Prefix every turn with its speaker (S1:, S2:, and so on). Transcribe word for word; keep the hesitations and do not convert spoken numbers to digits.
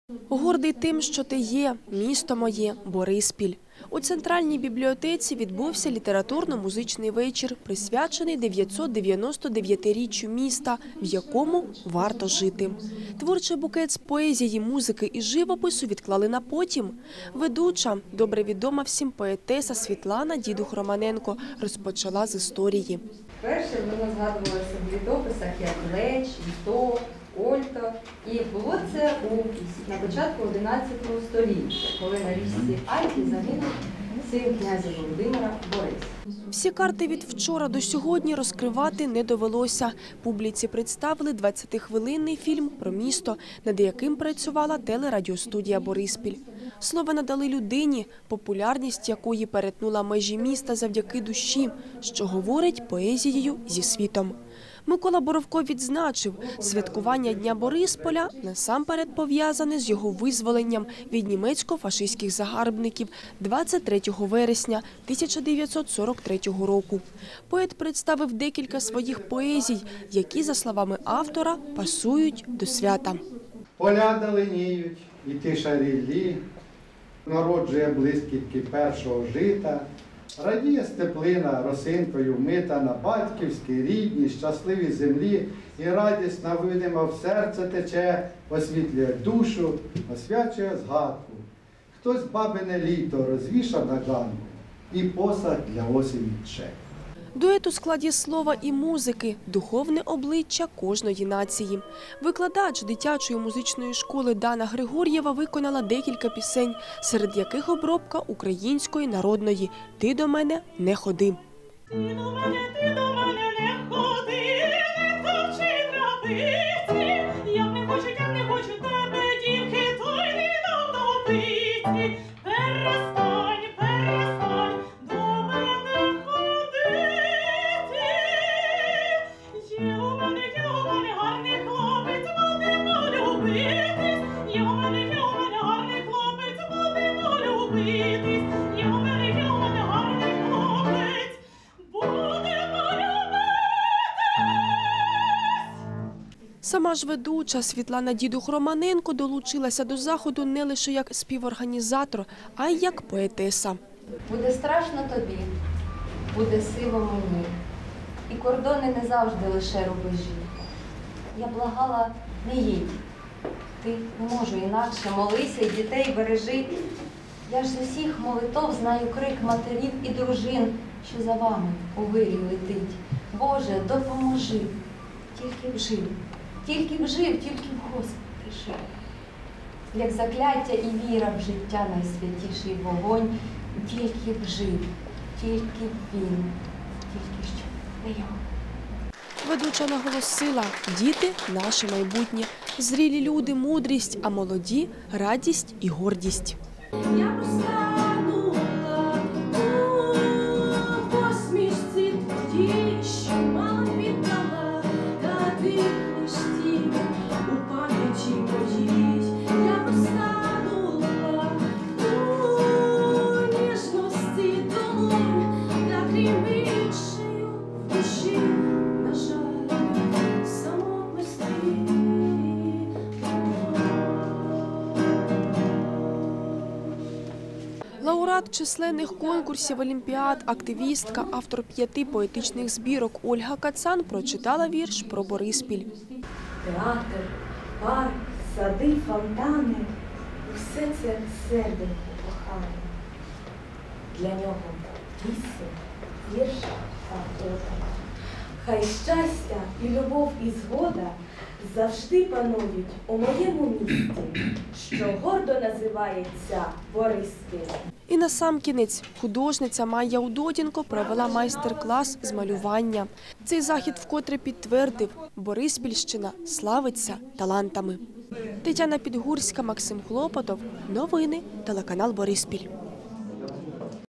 S1: Гордий тим, що ти є, місто моє, Бориспіль. У Центральній бібліотеці відбувся літературно-музичний вечір, присвячений дев'ятсот дев'яносто дев'ятиріччю міста, в якому варто жити. Творчий букет з поезії, музики і живопису відклали на потім. Ведуча, добре відома всім поетеса Світлана Дідух-Романенко, розпочала з історії.
S2: Перше воно згадувалося в літописах як Леч, Віто, Ольто. І було це у, на початку одинадцятого століття, коли на річці Альті загинув син князя Володимира Борис.
S1: Всі карти від вчора до сьогодні розкривати не довелося. Публіці представили двадцятихвилинний фільм про місто, над яким працювала телерадіостудія «Бориспіль». Слово надали людині, популярність якої перетнула межі міста завдяки душі, що говорить поезією зі світом. Микола Боровко відзначив, святкування Дня Борисполя насамперед пов'язане з його визволенням від німецько-фашистських загарбників двадцять третього вересня тисяча дев'ятсот сорок третього року. Поет представив декілька своїх поезій, які, за словами автора, пасують до свята.
S3: Поля даленіють, і тиша ріллі, народжує блискітки першого жита, радіє степлина росинкою вмита на батьківській, рідній, щасливій землі, і радість навидима в серце тече, освітлює душу, освячує згадку. Хтось бабине літо розвішав на ганку, і посаг для осені тче.
S1: Дует у складі слова і музики – духовне обличчя кожної нації. Викладач дитячої музичної школи Дана Григор'єва виконала декілька пісень, серед яких обробка української народної «Ти до мене не ходи».
S4: Ти до мене, ти до мене не ходи, не товчи травиці. Я не хочу, я не хочу тебе, дівки, той не дав добиці. Перестань, перестань до мене ходити. Є у мене, є у мене гарний хлопець, будемо любитись. Є у мене, є у мене гарний хлопець, будемо любитись. Є у мене, є у мене гарний хлопець.
S1: Сама ж ведуча Світлана Дідух-Романенко долучилася до заходу не лише як співорганізатор, а й як поетеса.
S2: Буде страшно тобі, буде сиво мені, і кордони не завжди лише рубежі. Я благала, не їдь, ти не можу інакше, молися й дітей бережи. Я ж з усіх молитов знаю крик матерів і дружин, що за вами у вирі летить. Боже, допоможи, тільки б жив, тільки б жив, тільки б Господи жив. Як закляття і віра в життя найсвятіший вогонь, тільки б жив, тільки б він, тільки що не його.
S1: Ведуча наголосила – діти – наше майбутнє, зрілі люди – мудрість, а молоді – радість і гордість.
S4: Я розтанула у посмішці тоді, що мала віддала, та ти лиш тільки у пам'яті моїй. Я розтанула у ніжності долонь, та крім іншою в душі, на жаль, самотності.
S1: Лауреат численних конкурсів, олімпіад, активістка, автор п'яти поетичних збірок Ольга Кацан прочитала вірш про Бориспіль.
S5: Театр, парк, сади, фонтани – усе це серденько кохане. Для нього пісня, вірш та ода. Хай щастя і любов і згода завжди панують у моєму місті, що гордо називається Бориспіль.
S1: І насамкінець художниця Майя Удодінко провела майстер-клас з малювання. Цей захід вкотре підтвердив – Бориспільщина славиться талантами. Тетяна Підгурська, Максим Хлопотов. Новини. Телеканал Бориспіль.